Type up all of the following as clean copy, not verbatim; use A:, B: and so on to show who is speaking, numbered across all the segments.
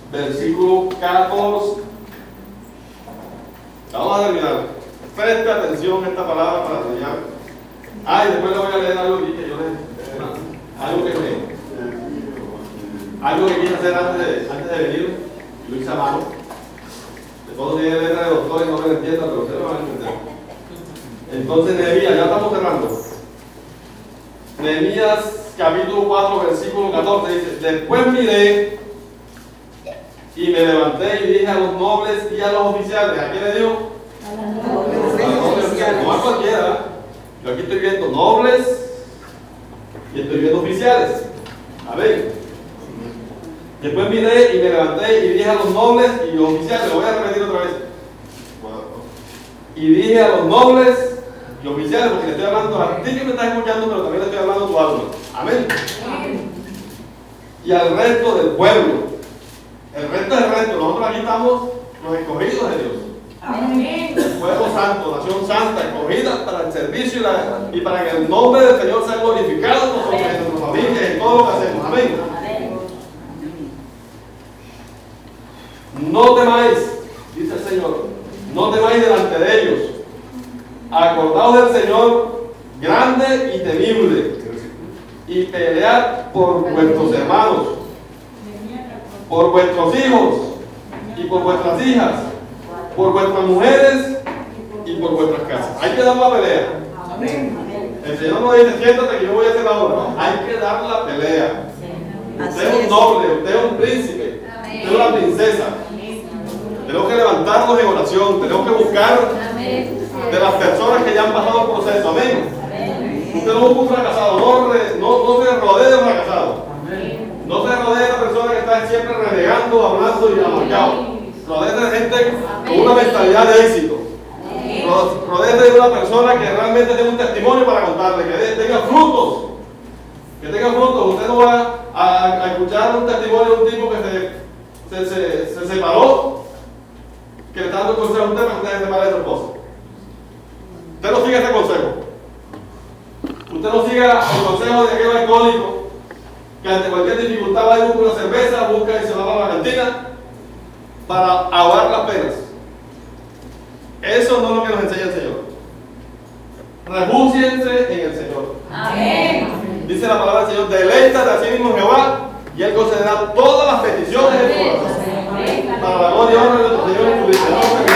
A: versículo 14. Vamos a terminar. Preste atención a esta palabra para terminar. Y después le voy a leer algo aquí que yo algo que quise hacer antes de venir. Lo hice a mano. De todo tiene letra de doctor y no me lo entienda, pero ustedes lo van a entender. Entonces, Nehemías, ya estamos cerrando. Nehemías capítulo 4, versículo 14 dice: después miré y me levanté y dije a los nobles y a los oficiales. ¿A quién le digo? A los nobles oficiales. No a cualquiera. Yo aquí estoy viendo nobles y estoy viendo oficiales. Amén. Después miré y me levanté y dije a los nobles y los oficiales. Lo voy a repetir otra vez. Y dije a los nobles y oficiales, porque le estoy hablando a ti que me estás escuchando, pero también le estoy hablando a tu alma. Amén. Y al resto del pueblo. El resto es el resto. Nosotros aquí estamos los escogidos de Dios. Amén. El pueblo santo, nación santa, escogida para el servicio y para que el nombre del Señor sea glorificado en nosotros, en nuestras familias, en todo lo que hacemos. Amén. No temáis, dice el Señor, no temáis delante de ellos. Acordaos del Señor grande y temible, y pelead por vuestros hermanos, por vuestros hijos y por vuestras hijas, por vuestras mujeres y por vuestras casas. Hay que dar la pelea. El Señor nos dice: siéntate que yo voy a hacer la obra. Hay que dar la pelea. Usted es un noble, usted es un príncipe, usted es una princesa. Tenemos que levantarnos en oración, tenemos que buscar de las personas que ya han pasado el proceso. Amén. Usted no busca un fracasado, no se rodee de fracasados. No se rodee de la persona que está siempre renegando, hablando y amargado. Rodee de gente con una mentalidad de éxito. Rodee de una persona que realmente tenga un testimonio para contarle, que tenga frutos. Que tenga frutos. Usted no va a escuchar un testimonio de un tipo que se separó, que le está dando consejo a usted para que usted se separe de su esposa. Usted no siga ese consejo. Usted no siga el consejo de aquel alcohólico que ante cualquier dificultad va y busca una cerveza, busca y se va a la cantina para ahogar las penas. Eso no es lo que nos enseña el Señor. Refúgiense en el Señor. Amén. Dice la palabra del Señor: deleítate a sí mismo en Jehová, y Él concederá todas las peticiones de tu corazón. Para la gloria y honra de nuestro Señor Jesucristo.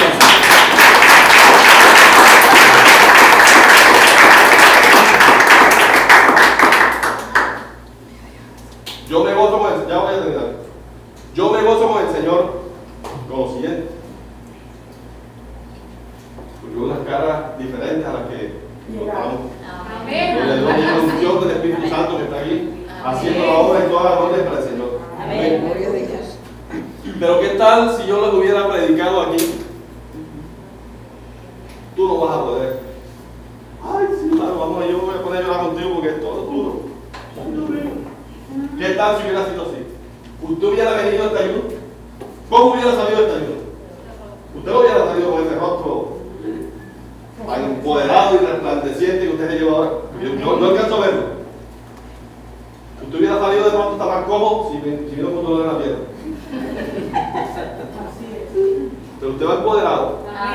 A: Yo me gozo con el, ya voy a terminar. Yo me gozo con el Señor con lo siguiente. Porque unas caras diferentes a las que encontramos. Con la unción del Espíritu Santo que está aquí, haciendo la obra y todas las órdenes para el Señor. Amén. Pero ¿qué tal si yo les hubiera predicado aquí? Tú no vas a poder. Ay, sí, claro, vamos, yo voy a poner a llorar contigo porque es todo duro. ¿Qué tal si hubiera sido así? ¿Usted hubiera venido a este ayuno? ¿Cómo hubiera salido de este ayuno? Usted no hubiera salido con ese rostro empoderado y resplandeciente que usted se lleva ahora. Yo no alcanzo a verlo. Usted hubiera salido de pronto, está más cómodo si vino con dolor en la pierna. Pero usted va empoderado.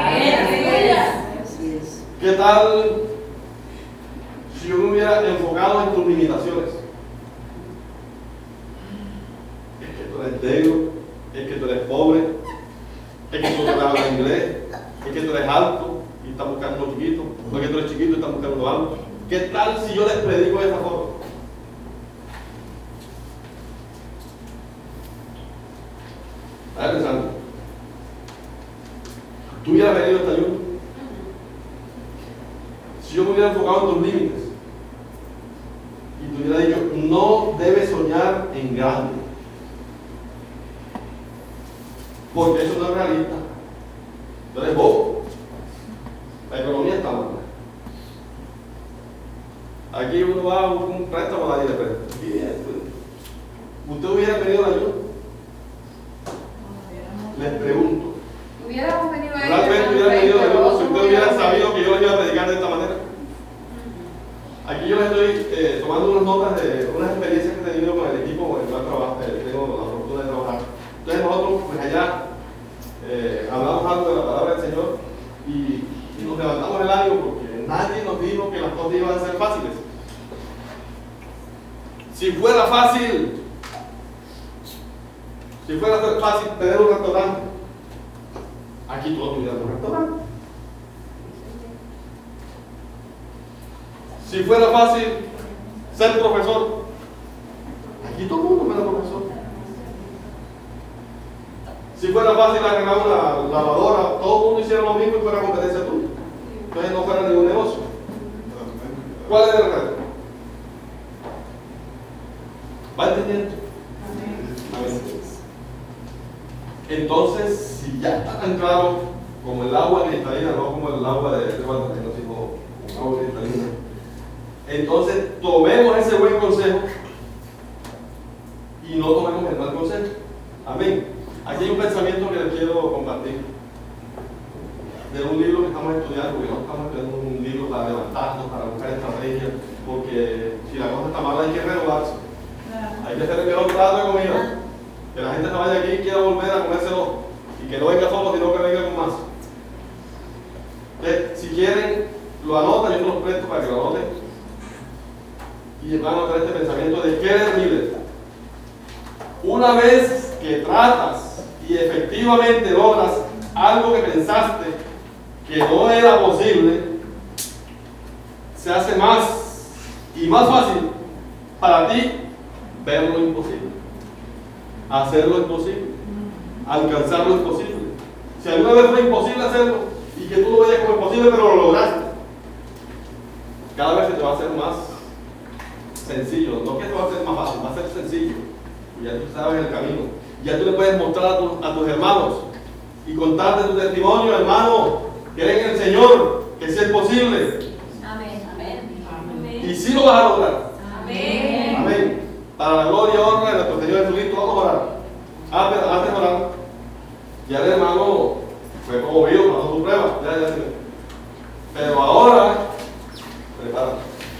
A: ¿Qué tal si yo me hubiera enfocado en tus limitaciones? Es que tú eres débil, es que tú eres pobre, es que tú no hablas inglés, es que tú eres alto y estás buscando uno chiquito, o es que tú eres chiquito y estás buscando uno alto. ¿Qué tal si yo les predico de esa forma? Estás pensando. ¿Tú hubieras venido a este ayuno? Si yo me hubiera enfocado en tus límites y te hubiera dicho: no debes soñar en grande, porque eso no es realista. Tú eres bobo. La economía está mal. Aquí uno va a un préstamo a nadie le presta. ¿Usted hubiera venido al ayuno? Les pregunto.
B: Hubiéramos venido a
A: ¿Realmente hubiera venido al ayuno si usted hubiera sabido que yo les iba a predicar de esta manera? Aquí yo les estoy tomando unas notas de unas experiencias que he tenido con el equipo con el cual tengo la fortuna de trabajar. Entonces nosotros, pues allá, hablamos algo de la palabra del Señor y nos levantamos el ánimo porque nadie nos dijo que las cosas iban a ser fáciles. Si fuera fácil tener un restaurante, aquí todos tuvieran un restaurante. Si fuera fácil ser profesor, aquí todo el mundo fuera profesor. Si fuera fácil arreglar una lavadora, todo el mundo hiciera lo mismo y fuera competencia tuya. Entonces no fuera ningún negocio. ¿Cuál es el reto? ¿Va entendiendo? Amén. Entonces, si ya está tan claro como el agua cristalina, no como el agua de Guadalajara, sino como agua cristalina, entonces tomemos ese buen consejo y no tomemos el mal consejo. Amén. Aquí hay un pensamiento que les quiero compartir de un libro que estamos estudiando, porque no estamos estudiando un libro para levantarnos, para buscar estrategias, porque si la cosa está mala hay que renovarse. Hay que hacer el mejor plato de comida. Que la gente se vaya aquí y quiera volver a comérselo y que no venga solo, sino que venga con más. Entonces, si quieren, lo anotan, yo se los presto para que lo anoten y van a notar este pensamiento de Keller Miller. Una vez que tratas y efectivamente logras algo que pensaste que no era posible, se hace más y más fácil para ti ver lo imposible, hacer lo imposible, alcanzar lo imposible. Si alguna vez fue imposible hacerlo y que tú lo veías como imposible pero lo lograste, cada vez se te va a hacer más sencillo. No que te va a ser más fácil, va a ser sencillo. Ya tú sabes el camino. Ya tú le puedes mostrar a tus hermanos y contar de tu testimonio, hermano, creen en el Señor, que sí es posible.
B: Amén. Amén.
A: Y sí lo vas a lograr.
B: Amén.
A: Amén. Para la gloria y honra de nuestro Señor Jesucristo, vamos a orar. Antes de orar, ya el hermano fue conmovido, pasó su prueba. Ya. Pero ahora, prepárate.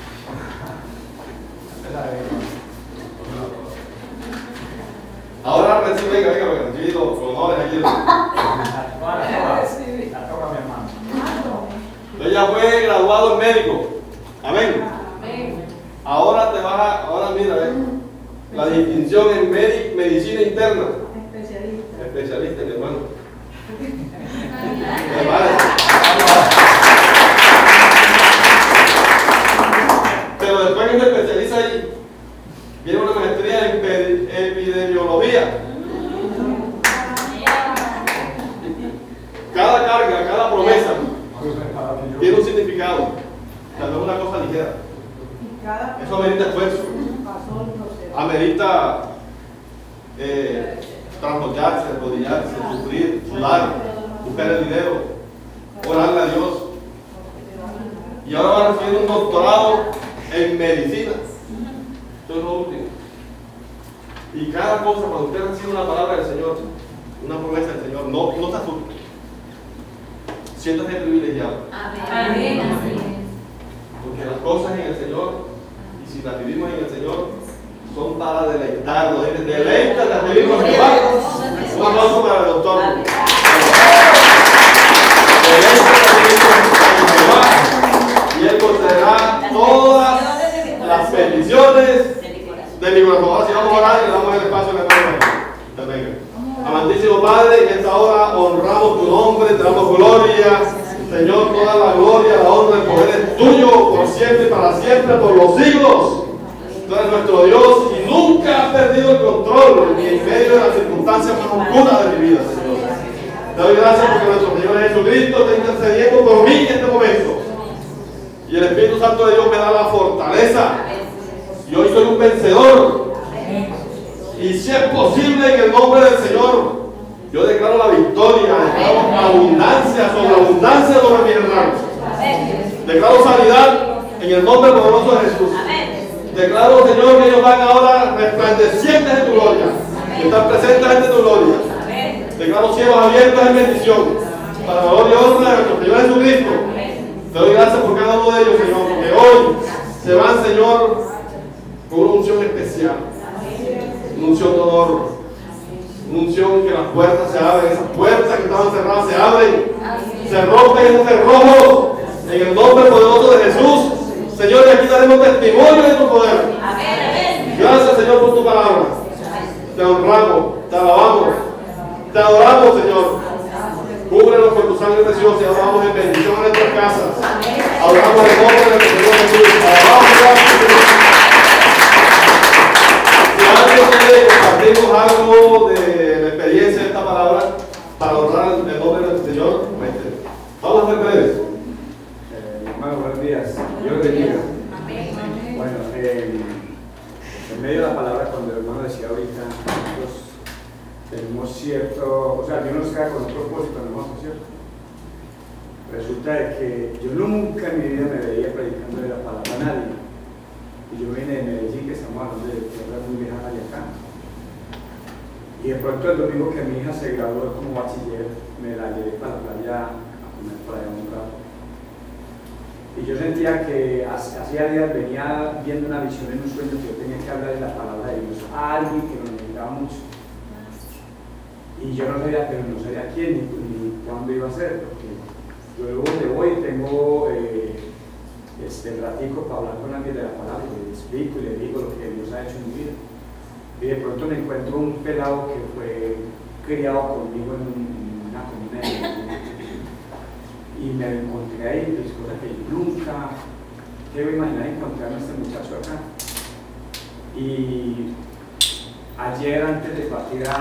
A: Ahora recibe, venga, recibí los honores aquí. Ella fue graduado en médico. Amén. Ahora ahora mira, la distinción en medicina interna. Especialista, mi hermano. Pero después que se especializa ahí, viene una maestría en epidemiología. Cada carga, cada promesa tiene un significado. Tal vez una cosa ligera. Eso amerita esfuerzo. Amerita trasnocharse, arrodillarse, sufrir, sudar, buscar el dinero, orarle a Dios. Y ahora va a recibir un doctorado en medicina. Esto es lo último. Y cada cosa, cuando usted recibe una palabra del Señor, una promesa del Señor, no se asuste. Siéntate privilegiado.
B: Amén.
A: Porque las cosas en el Señor, y si las vivimos en el Señor, son para deleitarnos. Deleítate a ti mismo, Jehová. Un aplauso para el doctor. Deleítate a ti mismo, Jehová, y Él concederá todas las peticiones de mi corazón. Ahora sí vamos a orar y le damos el espacio a la hermana. Amantísimo Padre, en esta hora honramos tu nombre, te damos gloria. Señor, toda la gloria, la honra, el poder es tuyo por siempre y para siempre, por los siglos. Tú eres nuestro Dios y nunca has perdido el control ni en medio de las circunstancias más oscuras de mi vida, Señor. Te doy gracias porque nuestro Señor Jesucristo está intercediendo por mí en este momento. Y el Espíritu Santo de Dios me da la fortaleza. Y hoy soy un vencedor. Y si es posible, en el nombre del Señor, yo declaro la victoria, declaro abundancia sobre mis hermanos. Declaro sanidad en el nombre poderoso de Jesús. Declaro, Señor, que ellos van ahora resplandecientes en tu gloria, que están presentes ante tu gloria. Declaro cielos abiertos en bendición, para la gloria y honra de nuestro Señor Jesucristo. Te doy gracias por cada uno de ellos, Señor, porque hoy se van, Señor, con una unción especial, una unción de honor, Una unción que las puertas se abren, esas puertas que estaban cerradas se abren, se rompen esos cerrojos en el nombre poderoso de Jesús. Señor, y aquí daremos testimonio de tu poder. Gracias, Señor, por tu palabra. Te honramos, te alabamos, te adoramos, Señor. Cúbrenos con tu sangre preciosa y adoramos en bendición en nuestras casas. Adoramos en nombre de nuestro Señor Jesús. Alabamos, gracias, Señor. Si alguien quiere compartirnos algo de la experiencia de esta palabra para honrar el nombre de nuestro Señor, vamos a ser breves.
C: Hermano, buenos días. Dios les bendiga. Bueno, en medio de la palabra, cuando el hermano decía ahorita, nosotros tenemos cierto, o sea, Dios nos queda con un propósito, hermano, ¿cierto? Resulta de que yo nunca en mi vida me veía predicando de la palabra a nadie. Y yo vine de Medellín, que estamos hablando de tierras muy lejanas de acá. Y de pronto el domingo que mi hija se graduó como bachiller, me la llevé para la playa a comer por allá un rato. Y yo sentía que hacía días venía viendo una visión en un sueño que yo tenía que hablar de la palabra de Dios a alguien que lo necesitaba mucho. Y yo no sabía, pero no sabía quién ni cuándo iba a ser, porque yo donde voy tengo el ratico para hablar con alguien de la palabra, y le explico y le digo lo que Dios ha hecho en mi vida. Y de pronto me encuentro un pelado que fue criado conmigo en una comuna y me encontré ahí, pues cosas que yo nunca quiero imaginar encontrarme a este muchacho acá. Y ayer, antes de partir a